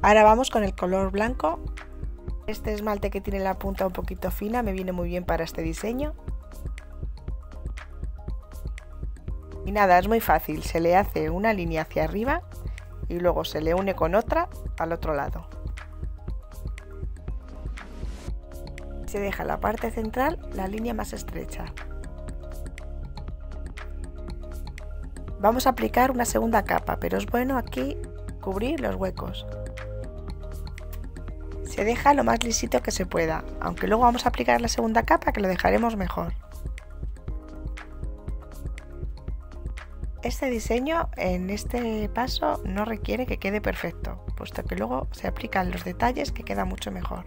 Ahora vamos con el color blanco. Este esmalte que tiene la punta un poquito fina me viene muy bien para este diseño. Y nada, es muy fácil, se le hace una línea hacia arriba y luego se le une con otra al otro lado. Se deja la parte central la línea más estrecha. Vamos a aplicar una segunda capa, pero es bueno aquí cubrir los huecos. Se deja lo más lisito que se pueda, aunque luego vamos a aplicar la segunda capa que lo dejaremos mejor. Este diseño en este paso no requiere que quede perfecto, puesto que luego se aplican los detalles que queda mucho mejor.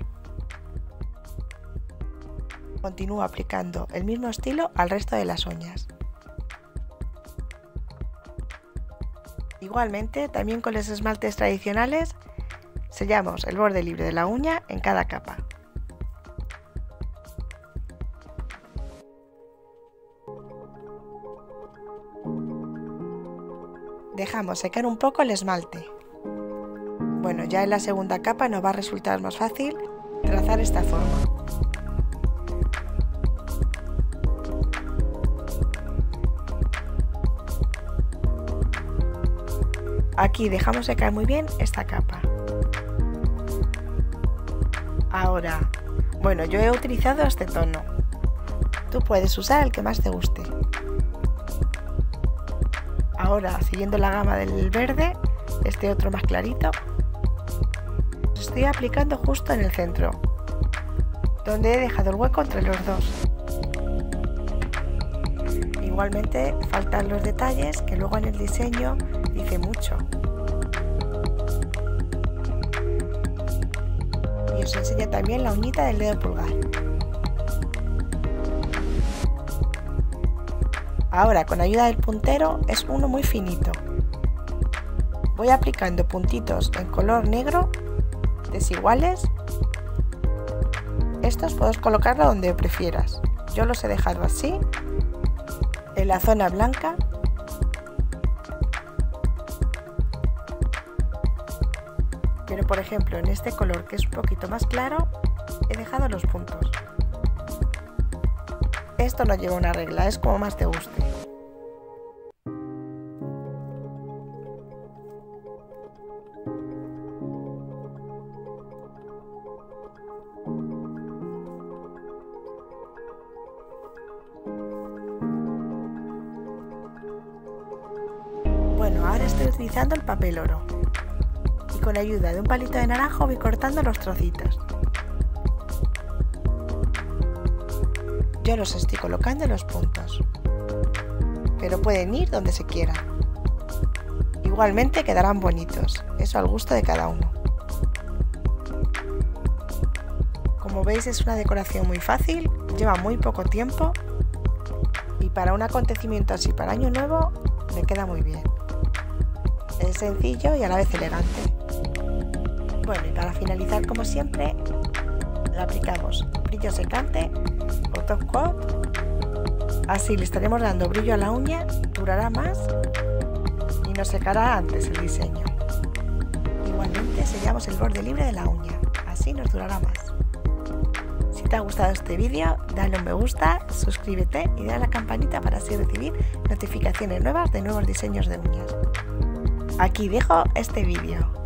Continúo aplicando el mismo estilo al resto de las uñas. Igualmente, también con los esmaltes tradicionales, sellamos el borde libre de la uña en cada capa. Dejamos secar un poco el esmalte. Bueno, ya en la segunda capa nos va a resultar más fácil trazar esta forma. Aquí dejamos secar muy bien esta capa. Ahora, bueno, yo he utilizado este tono. Tú puedes usar el que más te guste. Ahora, siguiendo la gama del verde, este otro más clarito, estoy aplicando justo en el centro, donde he dejado el hueco entre los dos. Igualmente faltan los detalles que luego en el diseño dice mucho. Y os enseño también la uñita del dedo pulgar. Ahora, con ayuda del puntero, es uno muy finito. Voy aplicando puntitos en color negro, desiguales. Estos puedes colocarlo donde prefieras. Yo los he dejado así, en la zona blanca. Pero por ejemplo, en este color que es un poquito más claro, he dejado los puntos. Esto no lleva una regla, es como más te guste. Bueno, ahora estoy utilizando el papel oro. Y con ayuda de un palito de naranjo voy cortando los trocitos. Yo los estoy colocando en los puntos, pero pueden ir donde se quieran. Igualmente quedarán bonitos, eso al gusto de cada uno. Como veis es una decoración muy fácil, lleva muy poco tiempo y para un acontecimiento así para Año Nuevo me queda muy bien. Es sencillo y a la vez elegante. Bueno, y para finalizar, como siempre, le aplicamos brillo secante o top coat. Así le estaremos dando brillo a la uña, durará más y nos secará antes el diseño. Igualmente sellamos el borde libre de la uña, así nos durará más. Si te ha gustado este vídeo, dale un me gusta, suscríbete y dale a la campanita para así recibir notificaciones nuevas de nuevos diseños de uñas. Aquí dejo este vídeo.